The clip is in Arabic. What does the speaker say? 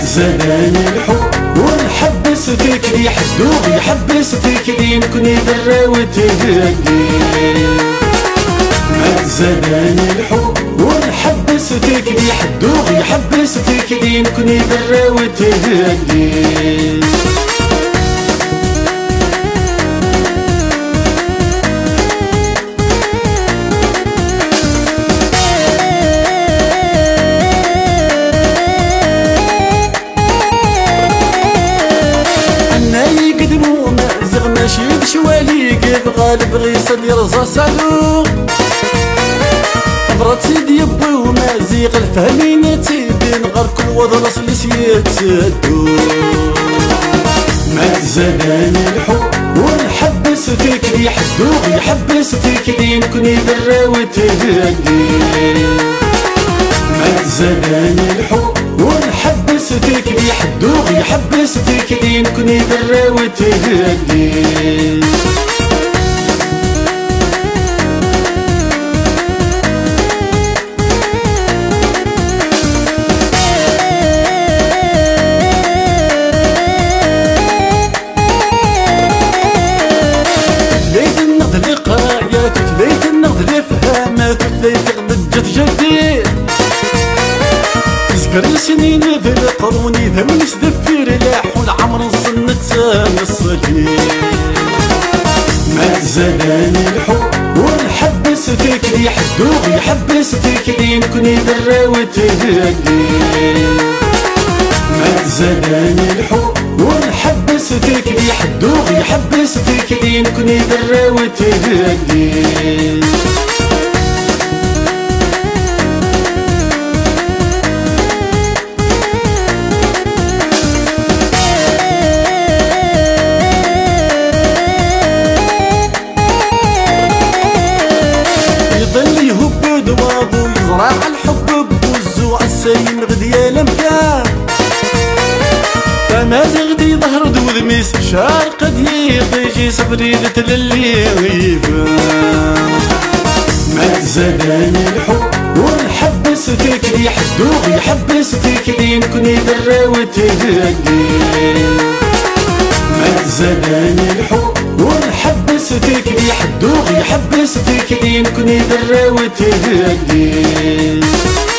زمان الحب ونحبس فيك لي حدوغ يحبس فيك لي نكوني دراوت هدي. زمان الحب ونحبس فيك لي حدوغ يحبس فيك لي نكوني دراوت هدي. ماشي بشوالي كيف غالب غيصد يرزا سالو فرات سيدي يبوي ومازيق الفهمين تيدين غير كل وضرس اللي سيتسدو. مات زمان الحب ونحبس فيك لي حدوغ يحبس فيك لي نكوني دراوت هدي. مات زمان الحب ونحبس فيك لي حدوغ يحبس فيك لي نكوني دراوت هدي. تليت النقد لقايات تليت النقد لفهامات تليت غدجت جدي. تذكر السنين ذي القروني ذا من يسدفير لاح والعمر نصنت الصليب. مات زمان الحب ونحبس فيك لي حدوغ يحبس فيك لي نكوني دراوت هدي. مات زمان الحب ونحبس فيك لي حدوغ يحبس فيك لي نكوني دراوت هدي. يظل يهب دواضو يزرع الحب بوزو عالسايم غديا لمكان. فمازي غدي ظهر دود ميس شارق ديجي صبريدة للي غيبان. مات زمان الحب ونحبس فيك لي حدوغ يحبس فيك لي نكوني دراوت هدي. مات زمان الحب ونحبس فيك لي حدوغ يحبس فيك لي نكوني دراوت هدي.